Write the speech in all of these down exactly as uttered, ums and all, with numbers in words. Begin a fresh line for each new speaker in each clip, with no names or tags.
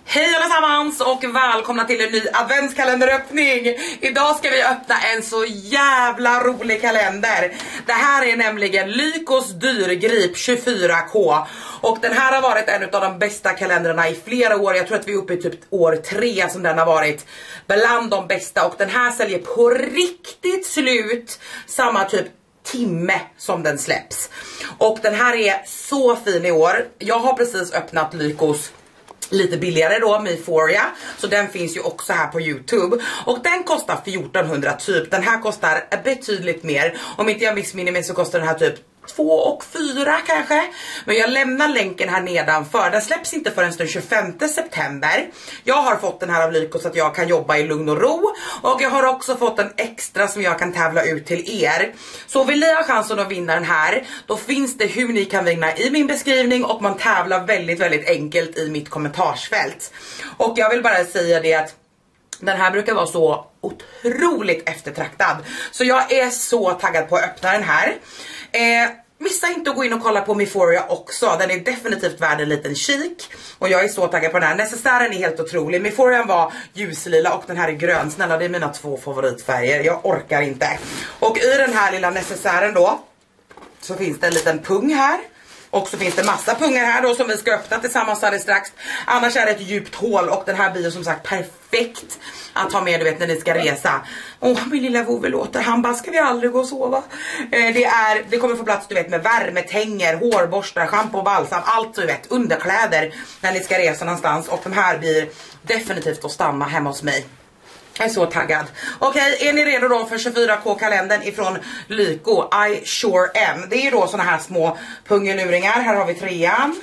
Hej allesammans och välkomna till en ny adventskalenderöppning. Idag ska vi öppna en så jävla rolig kalender. Det här är nämligen Lykos dyrgrip tjugofyra K. Och den här har varit en av de bästa kalendrarna i flera år. Jag tror att vi är uppe i typ år tre som den har varit bland de bästa. Och den här säljer på riktigt slut samma typ timme som den släpps. Och den här är så fin i år. Jag har precis öppnat Lykos lite billigare då med Euphoria, så den finns ju också här på YouTube och den kostar fjortonhundra typ. Den här kostar betydligt mer. Om inte jag missminner mig så kostar den här typ två och fyra kanske. Men jag lämnar länken här nedanför. Den släpps inte förrän den tjugofemte september. Jag har fått den här av Lyko så att jag kan jobba i lugn och ro. Och jag har också fått en extra som jag kan tävla ut till er. Så vill ni ha chansen att vinna den här, då finns det hur ni kan vinna i min beskrivning. Och man tävlar väldigt väldigt enkelt i mitt kommentarsfält. Och jag vill bara säga det att den här brukar vara så otroligt eftertraktad. Så jag är så taggad på att öppna den här. Eh, missa inte att gå in och kolla på Euphoria också. Den är definitivt värd en liten kik. Och jag är så taggad på den här. Necessären är helt otrolig. Euphoria var ljuslila och den här är grön. Snälla, det är mina två favoritfärger. Jag orkar inte. Och i den här lilla necessären då så finns det en liten pung här. Och så finns det massa pungar här då som vi ska öppna tillsammans alldeles strax. Annars är det ett djupt hål och den här blir som sagt perfekt att ha med, du vet, när ni ska resa. Åh, min lilla vovve låter. Han bara, ska vi aldrig gå och sova? Eh, det, är, det kommer få plats, du vet, med värmetänger, hårborstar, shampoo, balsam, allt, du vet, underkläder när ni ska resa någonstans. Och de här blir definitivt att stanna hemma hos mig. Jag är så taggad. Okej, okay, är ni redo då för tjugofyra K-kalendern ifrån Lyko? I sure am. Det är ju då såna här små pungeluringar. Här har vi trean.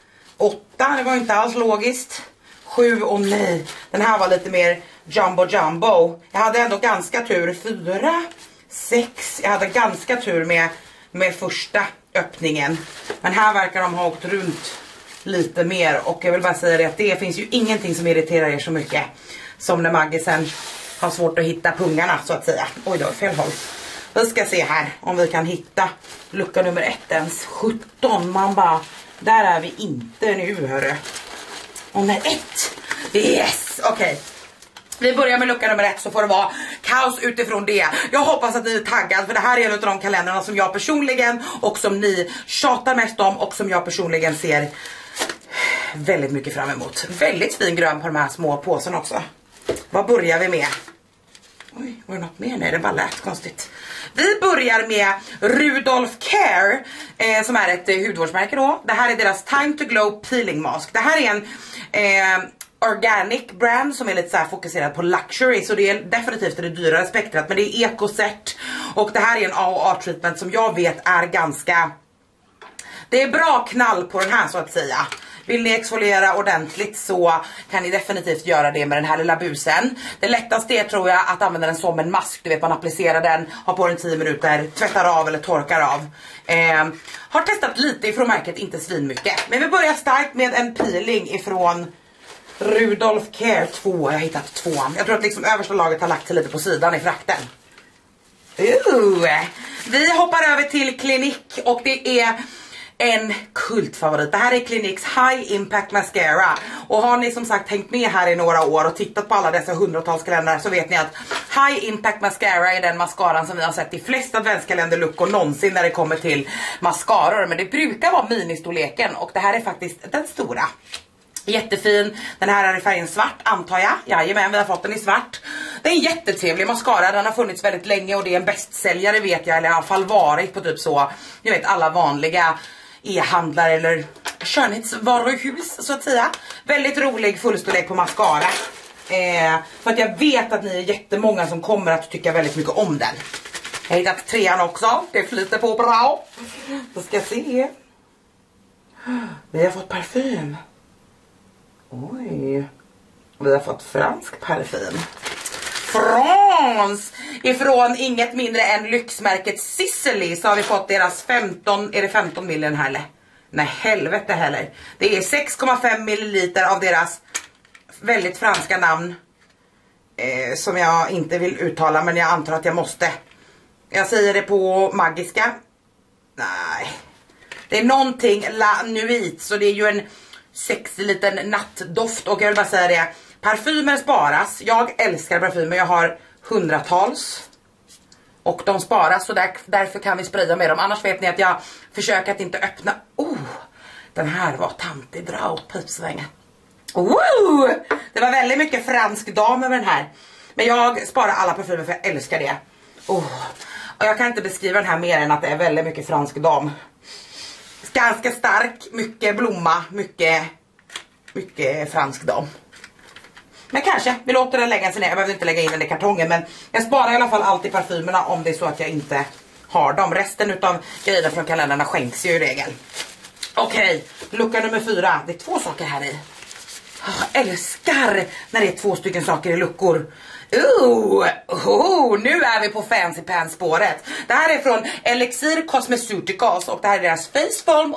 Åtta, det var inte alls logiskt. Sju, och nej. Den här var lite mer jumbo jumbo. Jag hade ändå ganska tur. Fyra, sex. Jag hade ganska tur med, med första öppningen. Men här verkar de ha åkt runt lite mer. Och jag vill bara säga det att det finns ju ingenting som irriterar er så mycket som när Maggie sen har svårt att hitta pungarna så att säga. Oj, det var fel håll. Vi ska se här om vi kan hitta lucka nummer ett ens. sjutton, man bara, där är vi inte nu, hörru. Och när ett, yes, okej. Okay. Vi börjar med lucka nummer ett så får det vara kaos utifrån det. Jag hoppas att ni är taggad för det här är en av de kalendrarna som jag personligen och som ni tjatar mest om och som jag personligen ser väldigt mycket fram emot. Väldigt fin grön på de här små påsen också. Vad börjar vi med? Oj, var det något mer? Nej, det bara lät konstigt. Vi börjar med Rudolph Care eh, som är ett eh, hudvårdsmärke då. Det här är deras Time to Glow Peeling Mask. Det här är en eh, organic brand som är lite så här fokuserad på luxury. Så det är definitivt det dyrare spektrat. Men det är ecocert. Och det här är en A och A-treatment som jag vet är ganska... Det är bra knall på den här så att säga. Vill ni exfoliera ordentligt så kan ni definitivt göra det med den här lilla busen. Det lättaste är, tror jag, att använda den som en mask. Du vet, man applicerar den, har på den tio minuter, tvättar av eller torkar av. Eh, har testat lite ifrån märket, inte svin mycket. Men vi börjar starkt med en peeling ifrån Rudolph Care två. Jag har hittat tvåan. Jag tror att liksom översta laget har lagt sig lite på sidan i frakten. Uh, vi hoppar över till Clinique och det är en kultfavorit. Det här är Cliniques High Impact Mascara. Och har ni som sagt hängt med här i några år och tittat på alla dessa hundratals kalendrar så vet ni att High Impact Mascara är den mascaran som vi har sett i flesta adventskalenderluckor någonsin när det kommer till mascaror. Men det brukar vara ministorleken och det här är faktiskt den stora. Jättefin. Den här är i färgen svart antar jag. Jajamän, vi har fått den i svart. Det är en jättetrevlig mascara. Den har funnits väldigt länge och det är en bästsäljare vet jag. Eller i alla fall varit på typ så, ni vet, alla vanliga e-handlare eller skönhetsvaruhus så att säga. Väldigt rolig fullstorlek på mascara. Eh, för att jag vet att ni är jättemånga som kommer att tycka väldigt mycket om den. Jag har hittat trean också. Det flyter på bra. Då ska jag se. Vi har fått parfym. Oj. Vi har fått fransk parfym. Frans! Ifrån inget mindre än lyxmärket Sicily så har vi fått deras femton, är det femton millen här eller? Nej, helvete heller. Det är sex komma fem milliliter av deras väldigt franska namn. Eh, som jag inte vill uttala men jag antar att jag måste. Jag säger det på magiska. Nej. Det är någonting la nuit så det är ju en sexig liten nattdoft. Och jag vill bara säga det, parfymer sparas. Jag älskar parfymer, jag har hundratals. Och de sparas, så där, därför kan vi spraya med dem. Annars vet ni att jag försöker att inte öppna. Oh, den här var tantig, dra åt pipsvängen. Oh, det var väldigt mycket fransk dam över den här. Men jag sparar alla parfymer för jag älskar det. Oh. Och jag kan inte beskriva den här mer än att det är väldigt mycket fransk dam. Ganska stark, mycket blomma, mycket, mycket fransk dam. Men kanske, vi låter den lägga sig ner. Jag behöver inte lägga in den i kartongen, men jag sparar i alla fall alltid parfymerna om det är så att jag inte har dem. Resten utav grejerna från kalendrarna skänks ju i regel. Okej, lucka nummer fyra. Det är två saker här i. Jag älskar när det är två stycken saker i luckor. Ooh, oh, nu är vi på fancy pants spåret. Det här är från Elixir Cosmeceuticals och det här är deras face foam,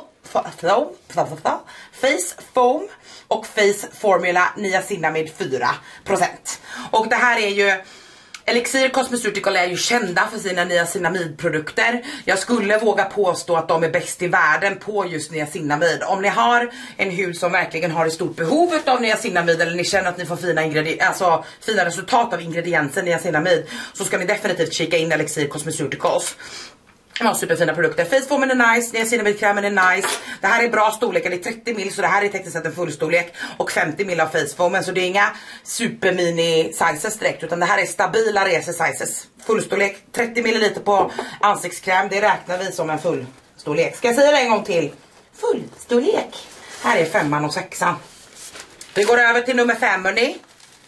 face foam och face formula niacinamid fyra procent. Och det här är ju Elixir Cosmeceutical är ju kända för sina niacinamidprodukter. Jag skulle våga påstå att de är bäst i världen på just niacinamid. Om ni har en hud som verkligen har ett stort behov av niacinamid, eller ni känner att ni får fina, ingredi- alltså, fina resultat av ingrediensen niacinamid, så ska ni definitivt kika in Elixir Cosmeceuticals. De har superfina produkter. Facefoamen är nice, niacinamidkrämen är nice. Det här är bra storlek, det är trettio mil, så det här är tekniskt sett en fullstorlek. Och femtio mil av facefoamen, så det är inga supermini sizes direkt, utan det här är stabila rese sizes. Fullstorlek, trettio milliliter på ansiktskräm, det räknar vi som en fullstorlek. Ska jag säga det en gång till? Fullstorlek. Här är femman och sexan. Vi går över till nummer fem, hörni.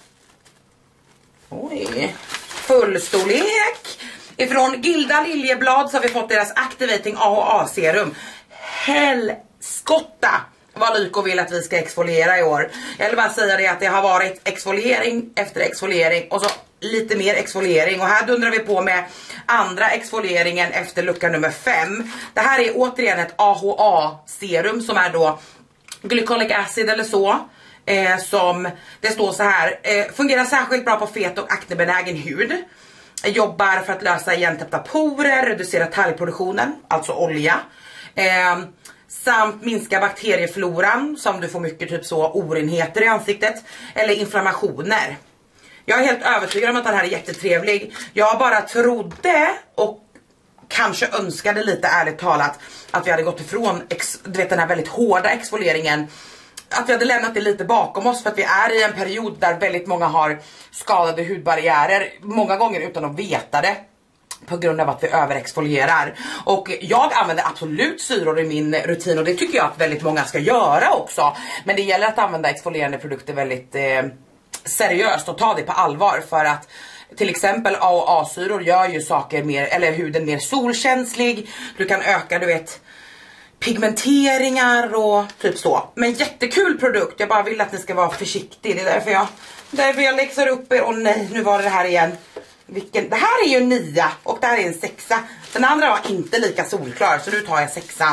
Oj, fullstorlek. Ifrån Gilda Liljeblad så har vi fått deras Activating A H A-serum. Helskotta vad Lyko vill att vi ska exfoliera i år. Jag vill bara säga det att det har varit exfoliering efter exfoliering och så lite mer exfoliering. Och här dundrar vi på med andra exfolieringen efter lucka nummer fem. Det här är återigen ett A H A-serum som är då glycolic acid eller så. Eh, som det står så här, eh, fungerar särskilt bra på fet och aknebenägen hud. Jobbar för att lösa igentäppta porer, reducera talgproduktionen, alltså olja. Eh, samt minska bakteriefloran, som du får mycket typ så orenheter i ansiktet. Eller inflammationer. Jag är helt övertygad om att den här är jättetrevlig. Jag bara trodde och kanske önskade lite ärligt talat att vi hade gått ifrån ex, du vet, den här väldigt hårda exfolieringen. Att vi hade lämnat det lite bakom oss, för att vi är i en period där väldigt många har skadade hudbarriärer, många gånger utan att veta det, på grund av att vi överexfolierar. Och jag använder absolut syror i min rutin, och det tycker jag att väldigt många ska göra också. Men det gäller att använda exfolierande produkter väldigt eh, seriöst och ta det på allvar, för att till exempel A och A-syror gör ju saker mer, eller huden mer solkänslig. Du kan öka, du vet, pigmenteringar och typ så. Men jättekul produkt. Jag bara vill att ni ska vara försiktig. Det är därför jag, därför jag läxar upp er. Och nej, nu var det det här igen. Vilken, det här är ju en nia och det här är en sexa. Den andra var inte lika solklar, så nu tar jag sexan.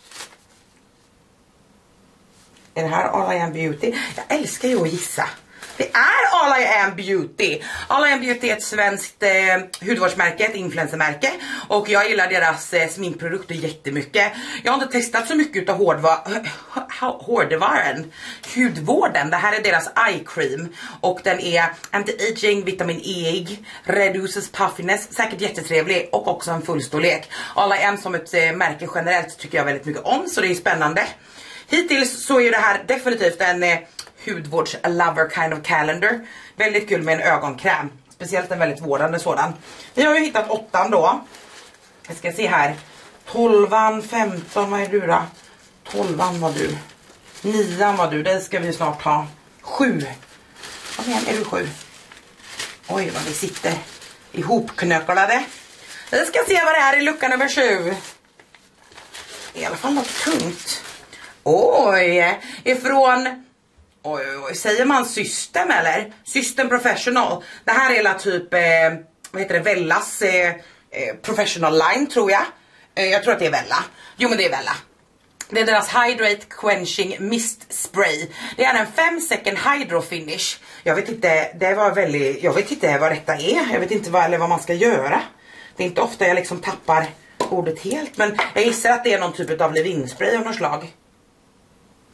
Är det här All I Am Beauty? Jag älskar ju att gissa. Det är All I Am Beauty. All I Am Beauty är ett svenskt eh, hudvårdsmärke, ett influencermärke. Och jag gillar deras eh, sminkprodukter jättemycket. Jag har inte testat så mycket av hårdva hårdvaran, hudvården. Det här är deras eye cream. Och den är anti-aging, vitamin E, reduces puffiness. Säkert jättetrevlig och också en fullstorlek. All I Am som ett eh, märke generellt tycker jag väldigt mycket om, så det är spännande. Hittills så är det här definitivt en eh, hudvårds lover kind of calendar. Väldigt kul med en ögonkräm. Speciellt en väldigt vårdande sådan. Vi har ju hittat åttan då. Jag ska se här. Tolvan, femton, vad är du då? Tolvan var du. Nian var du, det ska vi snart ha. Sju. Vad men, är du sju? Oj, vad vi sitter ihopknöcklade. Vi ska se vad det är i lucka nummer sju. I alla fall något tungt. Oj, ifrån... Oj, oj, oj, säger man System eller? System Professional. Det här är la typ, eh, vad heter det, Vellas eh, eh, Professional Line tror jag. Eh, jag tror att det är Vella. Jo men det är Vella. Det är deras Hydrate Quenching Mist Spray. Det är en fem second hydro finish. Jag vet inte, det var väldigt, jag vet inte vad detta är. Jag vet inte vad, eller vad man ska göra. Det är inte ofta jag liksom tappar ordet helt. Men jag gissar att det är någon typ av leave-in spray av något slag.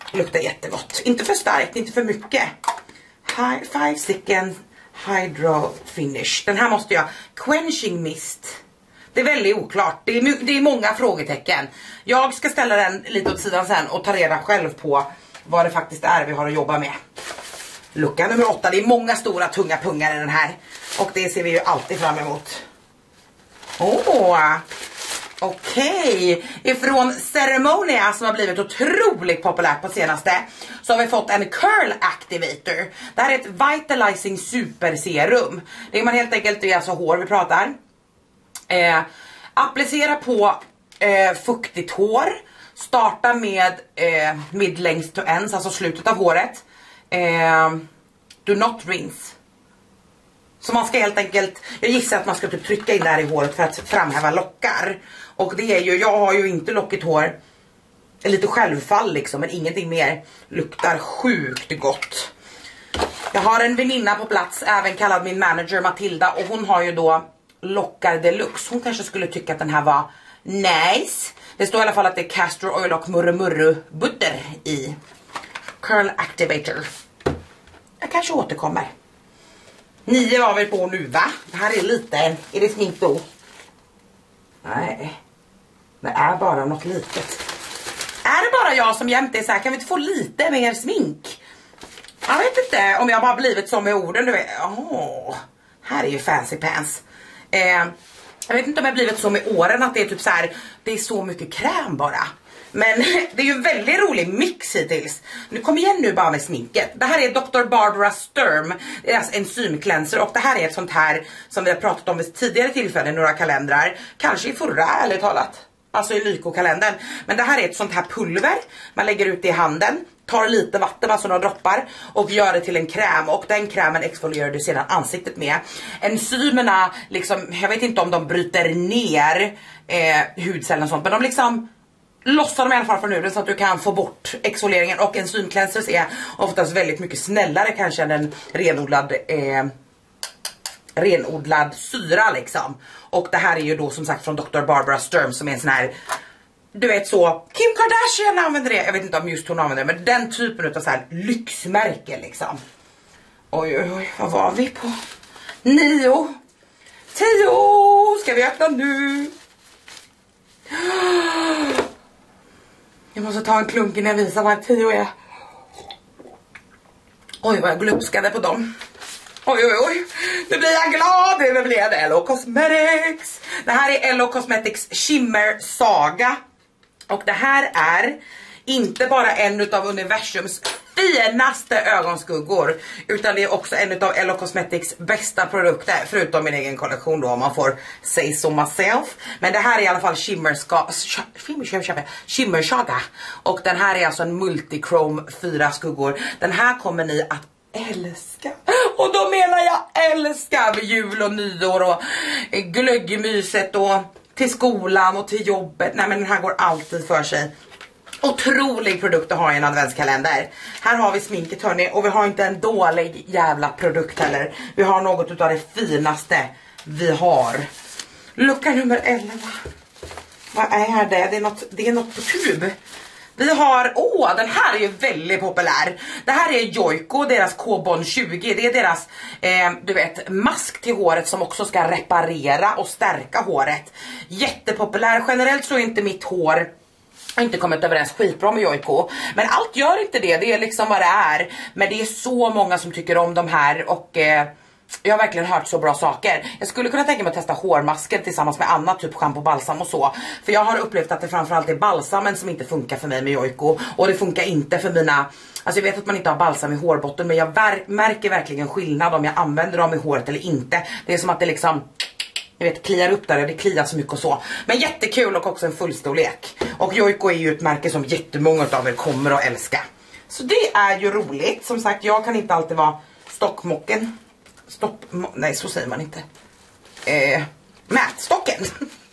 Luktar jättegott. Inte för starkt, inte för mycket. Hi, five seconds hydro finish. Den här måste jag. Quenching mist. Det är väldigt oklart. Det är, det är många frågetecken. Jag ska ställa den lite åt sidan sen och ta reda själv på vad det faktiskt är vi har att jobba med. Lucka nummer åtta. Det är många stora tunga pungar i den här. Och det ser vi ju alltid fram emot. Åh! Okej, okay. Ifrån Ceremonia som har blivit otroligt populärt på senaste så har vi fått en Curl Activator. Det här är ett Vitalizing Superserum. Det är man helt enkelt, det är alltså hår vi pratar. Eh, applicera på eh, fuktigt hår. Starta med eh, mid-length to ends, alltså slutet av håret. Eh, do not rinse. Så man ska helt enkelt, jag gissar att man ska typ trycka in det här i håret för att framhäva lockar. Och det är ju, jag har ju inte lockigt hår. Lite självfall liksom, men ingenting mer. Luktar sjukt gott. Jag har en väninna på plats, även kallad min manager Matilda. Och hon har ju då lockar deluxe. Hon kanske skulle tycka att den här var nice. Det står i alla fall att det är castor oil och murru butter i. Curl Activator. Jag kanske återkommer. Nio var vi på nu, va? Det här är lite, är det smink då? Nej, det är bara något litet. Är det bara jag som jämt är så här, kan vi inte få lite mer smink? Jag vet inte om jag bara blivit som med orden, du vet. Åh, här är ju fancy pants. Eh, jag vet inte om jag blivit så med åren att det är typ så här, det är så mycket kräm bara. Men det är ju en väldigt rolig mix hittills. Nu kom igen nu bara med sminket. Det här är doktor Barbara Sturm. Det är alltså enzymcleanser. Och det här är ett sånt här som vi har pratat om vid tidigare tillfällen. Några kalendrar. Kanske i förra, ärligt talat. Alltså i Lyko-kalendern. Men det här är ett sånt här pulver. Man lägger ut det i handen. Tar lite vatten, alltså några droppar. Och gör det till en kräm. Och den krämen exfolierar du sedan ansiktet med. Enzymerna, liksom, jag vet inte om de bryter ner eh, hudcellen och sånt. Men de liksom lossar dem i alla fall från huden så att du kan få bort exfolieringen. Och enzymcleansers är oftast väldigt mycket snällare kanske än en renodlad eh, renodlad syra liksom. Och det här är ju då som sagt från doktor Barbara Sturm som är en sån här, du vet så, Kim Kardashian använder det. Jag vet inte om just hon använder det, men den typen av så här lyxmärke liksom. Oj oj oj, vad var vi på? Nio. Tio. Ska vi öppna nu? Jag måste ta en klunk innan jag visar vad tio är. Oj vad jag glupskade på dem. Oj oj oj, nu blir jag glad, det blir det L O Cosmetics. Det här är L O Cosmetics Shimmer Saga. Och det här är inte bara en utav universums finaste ögonskuggor, utan det är också en utav L O Cosmetics bästa produkter, förutom min egen kollektion då om man får say so myself. Men det här är i alla fall Shimmer, ska, shimmer, shimmer Saga. Och den här är alltså en multichrome fyra skuggor. Den här kommer ni att älska. Och då menar jag älska vid jul och nyår och glöggmyset och till skolan och till jobbet. Nej men den här går alltid för sig. Otrolig produkt att ha i en adventskalender. Här har vi sminket hörni, och vi har inte en dålig jävla produkt heller. Vi har något utav det finaste vi har. Lucka nummer elva. Vad är det? Det är något, det är något på tub. Vi har, åh den här är ju väldigt populär. Det här är Joico, deras K-Bond tjugo. Det är deras, eh, du vet, mask till håret som också ska reparera och stärka håret. Jättepopulär. Generellt så är inte mitt hår, jag har inte kommit överens skitbra med Joico. Men allt gör inte det, det är liksom vad det är. Men det är så många som tycker om de här och eh, jag har verkligen hört så bra saker. Jag skulle kunna tänka mig att testa hårmasker tillsammans med annat, typ shampoo, balsam och så. För jag har upplevt att det framförallt är balsamen som inte funkar för mig med Joico. Och det funkar inte för mina, alltså jag vet att man inte har balsam i hårbotten, men jag ver- märker verkligen skillnad om jag använder dem i håret eller inte. Det är som att det liksom, jag vet, kliar upp där och det kliar så mycket och så. Men jättekul och också en fullstorlek. Och Joico är ju ett märke som jättemånga av er kommer att älska. Så det är ju roligt. Som sagt, jag kan inte alltid vara stockmocken. Stopp, nej så säger man inte. Eh, mätstocken.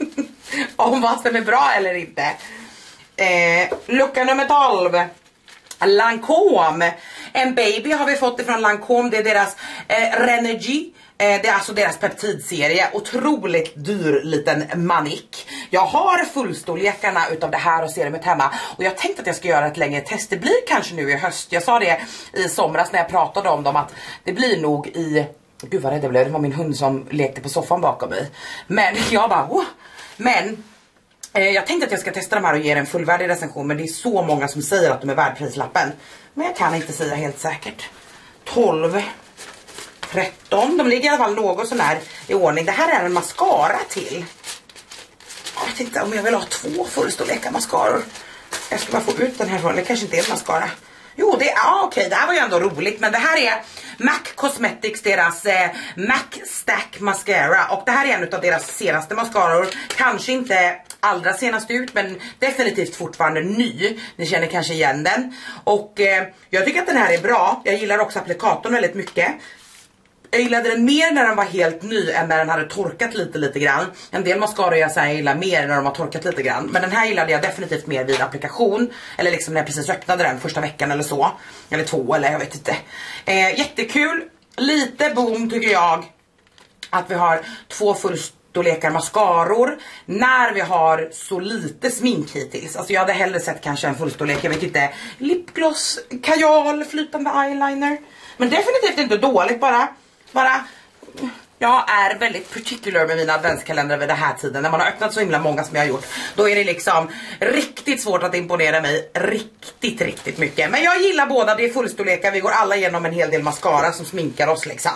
Om vad som är bra eller inte. Eh, lucka nummer tolv. Lancome. En baby har vi fått ifrån Lancome. Det är deras eh, Renergy. Eh, det är alltså deras peptidserie. Otroligt dyr liten manik. Jag har fullstorlekarna utav det här och serumet hemma. Och jag tänkte att jag ska göra ett längre test. Det blir kanske nu i höst. Jag sa det i somras när jag pratade om dem att det blir nog i... Gud vad rädd jag blev. Det var min hund som lekte på soffan bakom mig. Men jag bara... Oh. Men... Jag tänkte att jag ska testa de här och ge en fullvärdig recension. Men det är så många som säger att de är värd prislappen. Men jag kan inte säga helt säkert. tolv, tretton. De ligger i alla fall något sån här i ordning. Det här är en mascara till. Jag vet inte om jag vill ha två fullstorlekar mascaror. Jag ska bara få ut den här från. Det kanske inte är en mascara. Jo, det är, ah, okej, okay, det här var ju ändå roligt. Men det här är MAC Cosmetics, deras eh, MAC Stack Mascara. Och det här är en av deras senaste mascaror. Kanske inte allra senast ut, men definitivt fortfarande ny. Ni känner kanske igen den. Och eh, jag tycker att den här är bra. Jag gillar också applikatorn väldigt mycket. Jag gillade den mer när den var helt ny än när den hade torkat lite lite grann. En del mascaror jag säger jag gillar mer när de har torkat lite grann. Men den här gillade jag definitivt mer vid applikation. Eller liksom när jag precis öppnade den första veckan eller så. Eller två eller jag vet inte. Eh, jättekul. Lite boom tycker jag. Att vi har två fullstorlekar mascaror. När vi har så lite smink hittills. Alltså jag hade hellre sett kanske en fullstorlek. Jag vet inte. Lipgloss, kajal, flytande eyeliner. Men definitivt inte dåligt bara. Bara, jag är väldigt particular med mina adventskalendrar vid den här tiden. När man har öppnat så himla många som jag har gjort. Då är det liksom riktigt svårt att imponera mig. Riktigt, riktigt mycket. Men jag gillar båda, det är fullstorlekar. Vi går alla igenom en hel del mascara som sminkar oss liksom.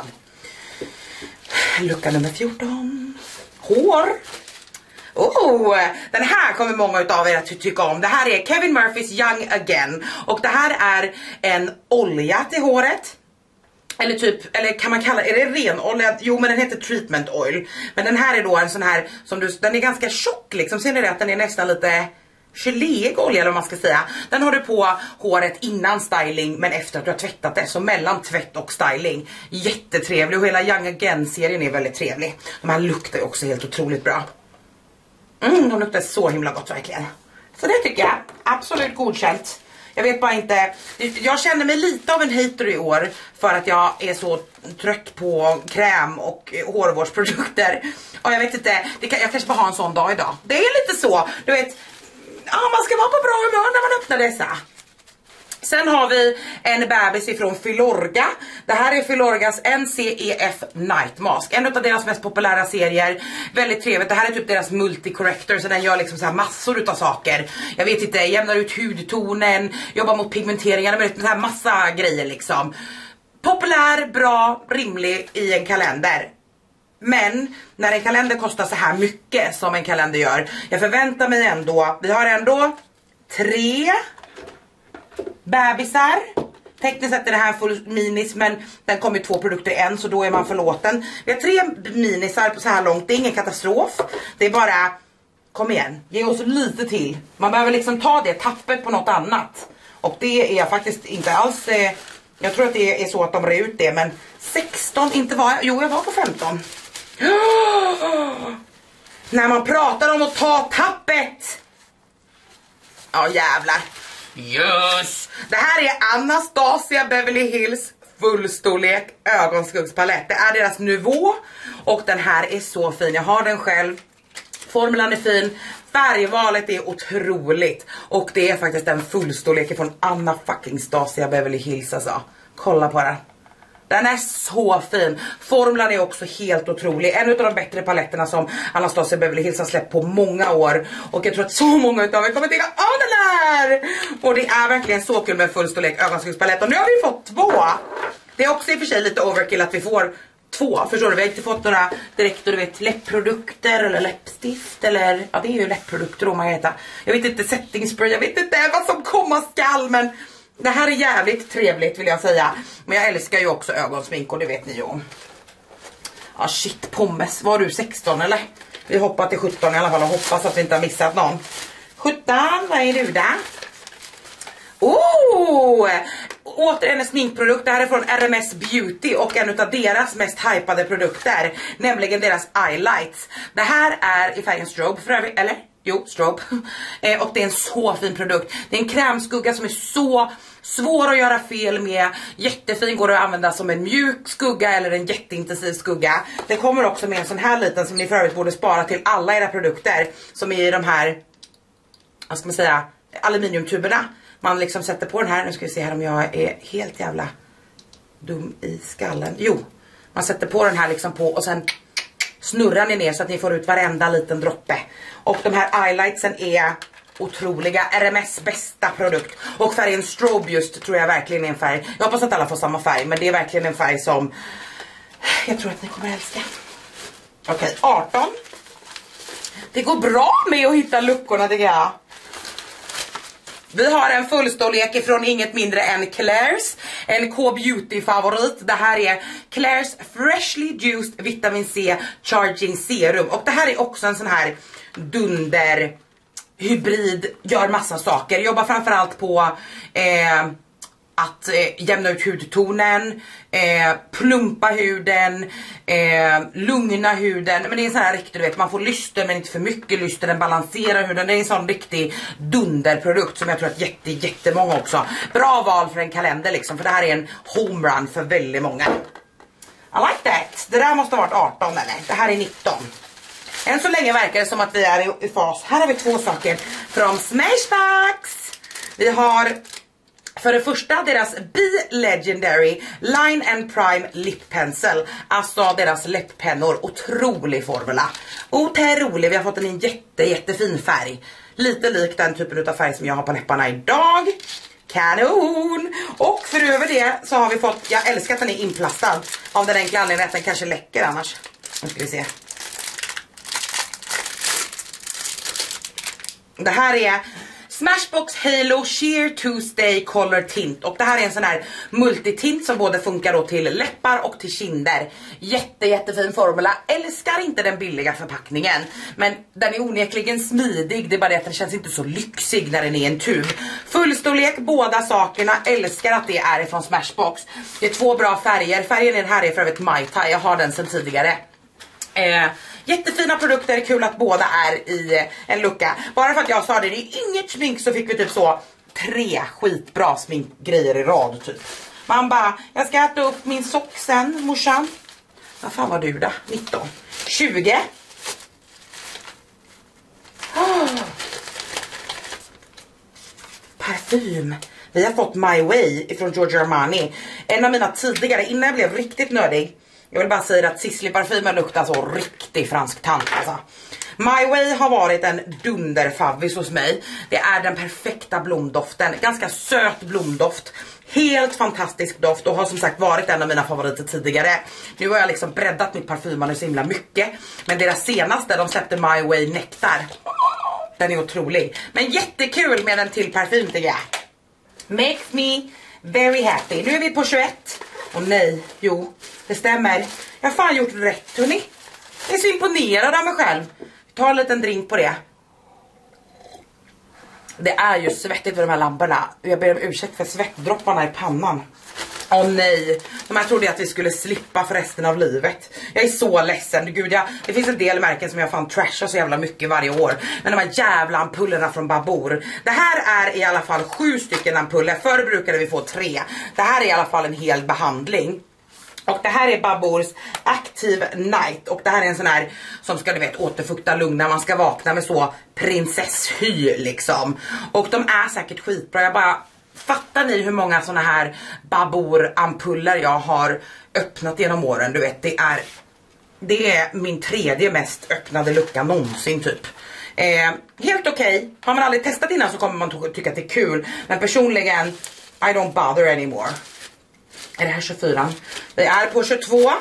Lucka nummer fjorton. Hår. Oh, den här kommer många av er att ty tycka om. Det här är Kevin Murphys Young Again. Och det här är en olja till håret. Eller typ, eller kan man kalla, är det renolja? Jo, men den heter treatment oil. Men den här är då en sån här, som du, den är ganska tjock liksom. Ser ni det att den är nästan lite geléig olja eller vad man ska säga. Den har du på håret innan styling men efter att du har tvättat det. Så mellan tvätt och styling. Jättetrevlig och hela Young Again-serien är väldigt trevlig. De här luktar ju också helt otroligt bra. Mm, de luktar så himla gott verkligen. Så det tycker jag, absolut godkänt. Jag vet bara inte, jag känner mig lite av en hater i år för att jag är så trött på kräm och hårvårdsprodukter. Och jag vet inte, det kan, jag kanske bara har en sån dag idag. Det är lite så, du vet, ja, man ska vara på bra humör när man öppnar dessa. Sen har vi en bebis ifrån Filorga. Det här är Filorgas N C E F Night Mask. En av deras mest populära serier. Väldigt trevligt. Det här är typ deras multi-corrector. Så den gör liksom så här massor utav saker. Jag vet inte, jämnar ut hudtonen. Jobbar mot pigmenteringar. Med så här massa grejer liksom. Populär, bra, rimlig i en kalender. Men när en kalender kostar så här mycket som en kalender gör. Jag förväntar mig ändå. Vi har ändå tre bebisar. Tekniskt sett är det här full minis, men den kommer två produkter i en, så då är man förlåten. Vi har tre minisar på så här långt. Det är ingen katastrof. Det är bara, kom igen, ge oss lite till. Man behöver liksom ta det tappet på något annat. Och det är faktiskt inte alls eh, jag tror att det är så att de rör ut det. Men sexton, inte var jag, jo jag var på femton. När man pratar om att ta tappet. Ja jävlar. Yes. Det här är Anastasia Beverly Hills fullstorlek ögonskuggspalett. Det är deras nivå. Och den här är så fin. Jag har den själv. Formulan är fin. Färgvalet är otroligt. Och det är faktiskt en fullstorlek från Anna fucking Stasia Beverly Hills alltså. Kolla på den. Den är så fin. Formulan är också helt otrolig. En av de bättre paletterna som Anastasia Beverly Hills har släppt på många år. Och jag tror att så många utav er kommer tycka om den här. Och det är verkligen så kul med fullstorlek ögonskuggspalett. Och nu har vi fått två. Det är också i och för sig lite overkill att vi får två. Förstår du? Vi har inte fått några direkt, du vet, läppprodukter eller läppstift. Eller, ja det är ju läppprodukter om man heter. Jag vet inte, setting spray. Jag vet inte vad som komma skall, men det här är jävligt trevligt vill jag säga. Men jag älskar ju också ögonsmink och det vet ni ju om. Ja shit, pommes. Var du sexton eller? Vi hoppar till sjutton i alla fall och hoppas att vi inte har missat någon. sjutton, vad är du där? Oh! Åter en sminkprodukt. Det här är från R M S Beauty och en av deras mest hypade produkter. Nämligen deras eyelights. Det här är i färgen strobe för övrigt, eller? Jo, strobe. eh, och det är en så fin produkt. Det är en krämskugga som är så Svår att göra fel med, jättefin, går att använda som en mjuk skugga eller en jätteintensiv skugga. Det kommer också med en sån här liten som ni för övrigt borde spara till alla era produkter, som är i de här, vad ska man säga, aluminiumtuberna. Man liksom sätter på den här, nu ska vi se här om jag är helt jävla dum i skallen. Jo, man sätter på den här liksom på och sen snurrar ni ner så att ni får ut varenda liten droppe. Och de här highlightsen är otroliga, R M S bästa produkt. Och färgen Strobe just tror jag verkligen är en färg. Jag hoppas att alla får samma färg, men det är verkligen en färg som jag tror att ni kommer älska. Okej, okay, arton. Det går bra med att hitta luckorna, tycker jag. Vi har en fullstorlek ifrån inget mindre än Klairs, en K-beauty favorit. Det här är Klairs Freshly Juiced Vitamin C Charging Serum. Och det här är också en sån här dunder hybrid, gör massa saker. Jobbar framförallt på eh, att eh, jämna ut hudtonen, eh, plumpa huden, eh, lugna huden. Men det är en sån här riktig, du vet, man får lyster men inte för mycket lyster, den balanserar huden. Det är en sån riktig dunderprodukt som jag tror att jätte, jättemånga också. Bra val för en kalender liksom, för det här är en homerun för väldigt många. I like that. Det där måste ha varit arton eller? Det här är nitton. Än så länge verkar det som att vi är i, i fas. Här har vi två saker från Smashbox. Vi har för det första deras Be Legendary Line and Prime Lip Pencil. Alltså deras läpppennor. Otrolig formula. Otrolig. Vi har fått en jätte, jättefin färg. Lite lik den typen av färg som jag har på läpparna idag. Kanon! Och förutom det så har vi fått, jag älskar att den är inplastad. Av den enkla anledningen att den kanske läcker annars. Nu ska vi se. Det här är Smashbox Halo Sheer Tuesday Color Tint. Och det här är en sån här multitint som både funkar då till läppar och till kinder. Jätte jättefin formula. Älskar inte den billiga förpackningen, men den är onekligen smidig. Det är bara det att den känns inte så lyxig när den är en tub. Fullstorlek, båda sakerna. Älskar att det är från Smashbox. Det är två bra färger. Färgen i den här är för övrigt Mai Tai. Jag har den sedan tidigare. Eh, jättefina produkter, kul att båda är i en lucka. Bara för att jag sa det, det är inget smink, så fick vi typ så tre skitbra sminkgrejer i rad typ. Man bara, jag ska äta upp min sock sen, morsan. Vad fan var du då? nitton. tjugo. Oh. Parfym. Vi har fått My Way ifrån Giorgio Armani. En av mina tidigare, innan jag blev riktigt nördig. Jag vill bara säga att Sisley-parfymen luktar så riktigt fransk tant alltså. My Way har varit en dunderfavvis hos mig. Det är den perfekta blomdoften. Ganska söt blomdoft. Helt fantastisk doft och har som sagt varit en av mina favoriter tidigare. Nu har jag liksom breddat mitt parfymmanus så himla mycket. Men deras senaste, de släppte My Way Nektar. Den är otrolig. Men jättekul med en till parfym tycker jag. Makes me very happy. Nu är vi på tjugoett. Och nej, jo, det stämmer. Jag har fan gjort rätt, hörni. Jag är så imponerad av mig själv. Ta en liten drink på det. Det är ju svettigt med de här lamporna. Jag ber om ursäkt för svettdropparna i pannan. Åh nej, de här trodde jag att vi skulle slippa för resten av livet. Jag är så ledsen, gud jag, det finns en del märken som jag fan trashar så jävla mycket varje år. Men de här jävla ampullerna från Babor. Det här är i alla fall sju stycken ampuller, förr brukade vi få tre. Det här är i alla fall en hel behandling. Och det här är Babors Active Night. Och det här är en sån här som ska, du vet, återfukta lugna. Man ska vakna med så prinsesshy liksom. Och de är säkert skitbra. Jag bara, fattar ni hur många såna här Babor ampuller jag har öppnat genom åren? Du vet, det är, det är min tredje mest öppnade lucka någonsin typ. Eh, helt okej. Okay. Har man aldrig testat innan så kommer man tycka att det är kul. Men personligen, I don't bother anymore. Är det här tjugofyra? Vi är på tjugotvå.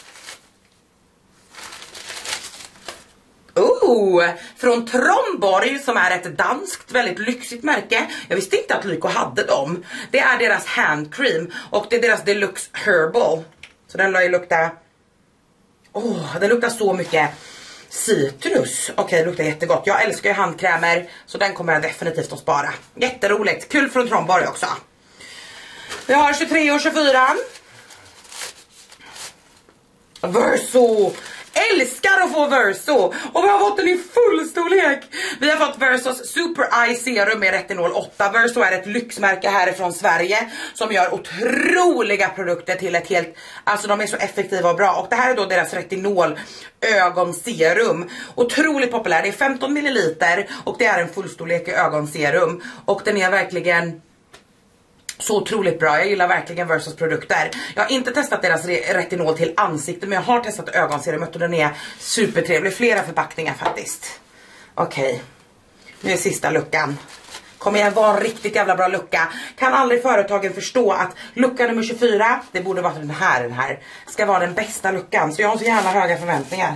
Oh, från Tromborg som är ett danskt väldigt lyxigt märke. Jag visste inte att Lyko hade dem. Det är deras handcream och det är deras Deluxe Herbal. Så den lär ju lukta. Åh, oh, det luktar så mycket citrus. Okej, okay, det luktar jättegott. Jag älskar ju handkrämer så den kommer jag definitivt att spara. Jätteroligt. Kul från Tromborg också. Vi har tjugotre och tjugofyra. Verso. älskar att få Verso. Och vi har fått den i fullstorlek. Vi har fått Versos Super Eye Serum med retinol åtta. Verso är ett lyxmärke härifrån Sverige som gör otroliga produkter till ett helt, alltså de är så effektiva och bra. Och det här är då deras retinol ögonserum. Otroligt populär, det är femton milliliter och det är en fullstorlek ögonserum. Och den är verkligen så otroligt bra. Jag gillar verkligen Versos produkter. Jag har inte testat deras retinol till ansikte, men jag har testat ögonserumet och den är supertrevlig. Flera förpackningar faktiskt. Okej, okay. Nu är sista luckan. Kommer igen, vara en riktigt jävla bra lucka. Kan aldrig företagen förstå att lucka nummer tjugofyra, det borde vara den här, den här ska vara den bästa luckan. Så jag har så gärna höga förväntningar.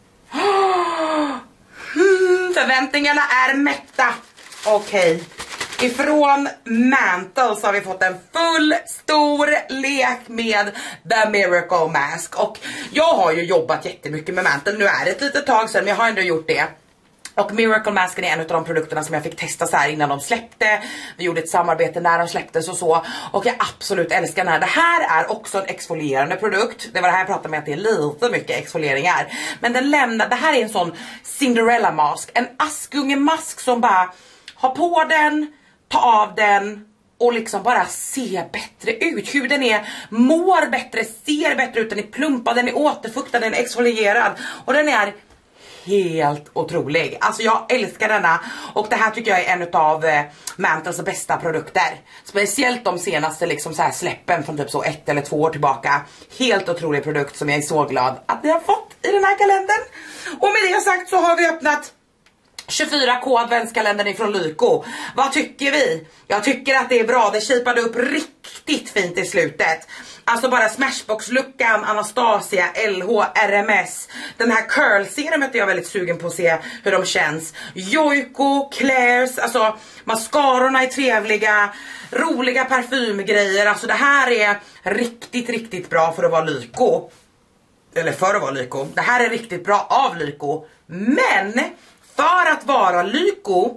Hmm, förväntningarna är mätta. Okej. Okay. Ifrån Mantle så har vi fått en full stor lek med The Miracle Mask. Och jag har ju jobbat jättemycket med Mantle. Nu är det ett litet tag sedan, men jag har ändå gjort det. Och Miracle Masken är en av de produkterna som jag fick testa så här innan de släppte. Vi gjorde ett samarbete när de släpptes och så. Och jag absolut älskar den här. Det här är också en exfolierande produkt. Det var det här jag pratade med, att det är lite mycket exfolieringar. Men den lämnar, det här är en sån Cinderella mask. En askungemask som bara har på den, ta av den och liksom bara se bättre ut. Huden är, mår bättre, ser bättre ut. Den är plumpad, den är återfuktad, den är exfolierad. Och den är helt otrolig. Alltså jag älskar denna. Och det här tycker jag är en av eh, Mantles bästa produkter. Speciellt de senaste liksom så här släppen från typ så ett eller två år tillbaka. Helt otrolig produkt som jag är så glad att vi har fått i den här kalendern. Och med det sagt så har vi öppnat tjugofyra K adventskalendern ifrån Lyko. Vad tycker vi? Jag tycker att det är bra. Det shapade upp riktigt fint i slutet. Alltså bara Smashbox-luckan, Anastasia, L H, R M S. Den här curl-serumet är jag väldigt sugen på att se hur de känns. Joico, Claire's, alltså mascarorna är trevliga. Roliga parfymgrejer. Alltså det här är riktigt, riktigt bra för att vara Lyko. Eller för att vara Lyko. Det här är riktigt bra av Lyko. Men för att vara Lyko,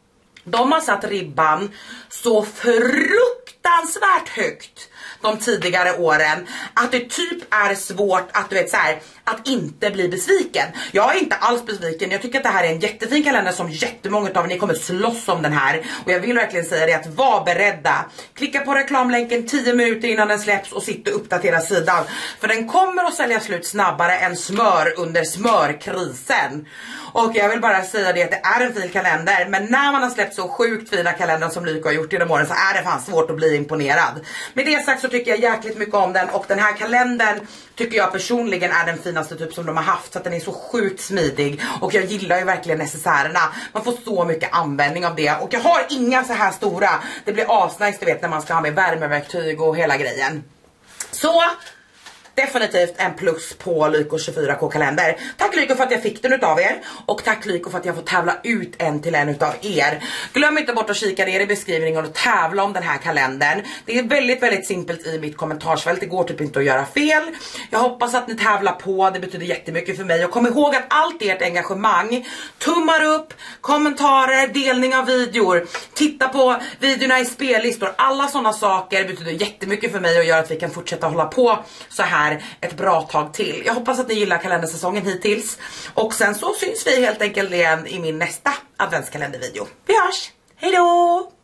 de har satt ribban så fruktansvärt högt de tidigare åren att det typ är svårt att du vet så här, att inte bli besviken. Jag är inte alls besviken. Jag tycker att det här är en jättefin kalender som jättemånga av ni kommer slåss om den här. Och jag vill verkligen säga det, att var beredda. Klicka på reklamlänken tio minuter innan den släpps och sitta och uppdatera sidan. För den kommer att sälja slut snabbare än smör under smörkrisen. Och jag vill bara säga det, att det är en fin kalender. Men när man har släppt så sjukt fina kalender som Lyko har gjort genom åren, så är det fan svårt att bli imponerad. Med det sagt så tycker jag jäkligt mycket om den. Och den här kalendern tycker jag personligen är den finaste typ som de har haft. Så att den är så sjukt smidig. Och jag gillar ju verkligen necessärerna. Man får så mycket användning av det. Och jag har inga så här stora. Det blir asnice, du vet, när man ska ha med värmeverktyg och hela grejen. Så definitivt en plus på Lyko tjugofyra K kalender. Tack Lyko för att jag fick den utav er. Och tack Lyko för att jag får tävla ut en till en utav er. Glöm inte bort att kika ner i beskrivningen och tävla om den här kalendern. Det är väldigt väldigt simpelt i mitt kommentarsfält. Det går typ inte att göra fel. Jag hoppas att ni tävlar på. Det betyder jättemycket för mig. Och kom ihåg att allt ert engagemang, tummar upp, kommentarer, delning av videor, titta på videorna i spellistor, alla sådana saker betyder jättemycket för mig och gör att vi kan fortsätta hålla på så här ett bra tag till. Jag hoppas att ni gillar kalendersäsongen hittills. Och sen så syns vi helt enkelt igen i min nästa adventskalendervideo. Vi hörs! Hej då!